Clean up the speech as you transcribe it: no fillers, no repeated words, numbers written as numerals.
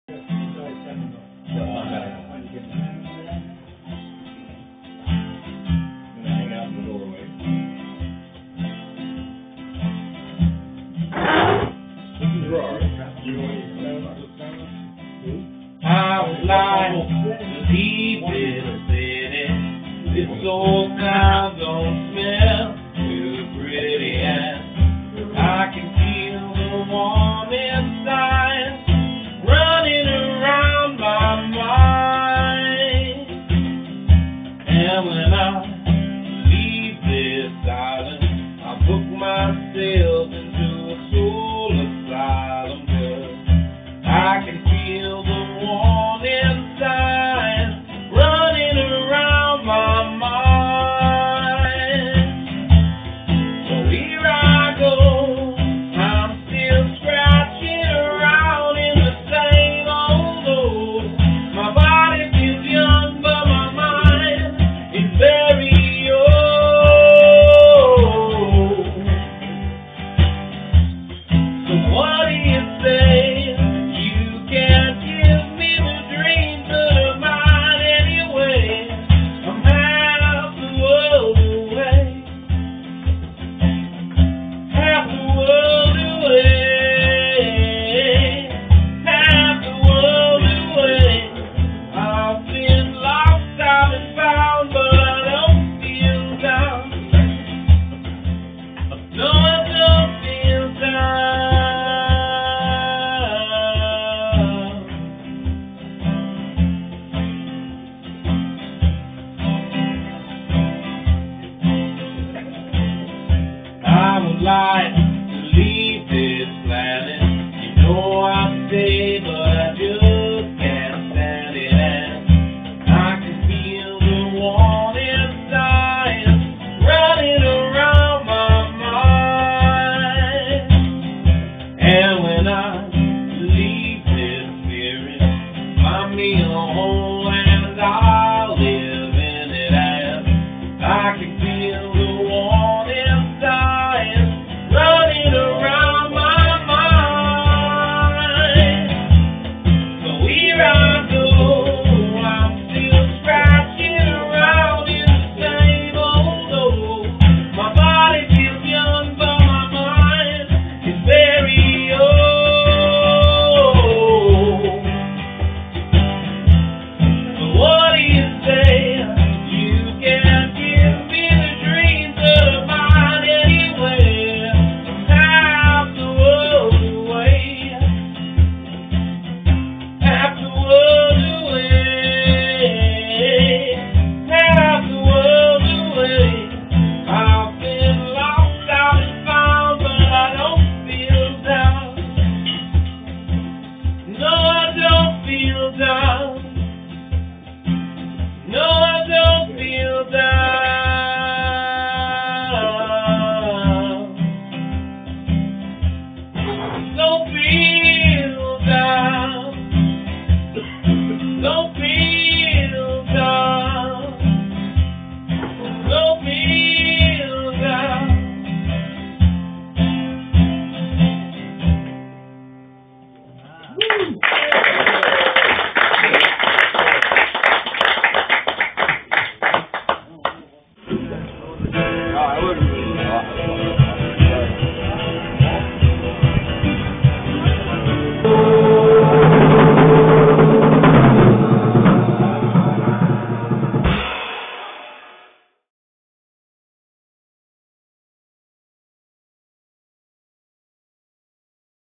I would like to leave this city. This old town don't smell too pretty, and I can feel the warm inside running around my mind. And when I leave this island, I book myself into a soul asylum, 'cause I can feel the warm inside running around my mind. So here I go, I'm still scratching around in the same old hole. My body feels young, but my mind is very old. So what do you say? I would like to leave this planet. You know I say, but I just can't stand it. And I can feel the warmth inside running around my mind. And when I leave this spirit, find me a home and I'll live in it. And I can feel the warmth inside running around my mind. So here I go, I'm still scratching around in the same old hole. My body feels young, but my mind is very old. So what do you say? You can't give me the dreams of mine anywhere. Half the world away, half the world away, half the world away. I've been lost, I've been found, but I don't feel down. No, I don't feel down.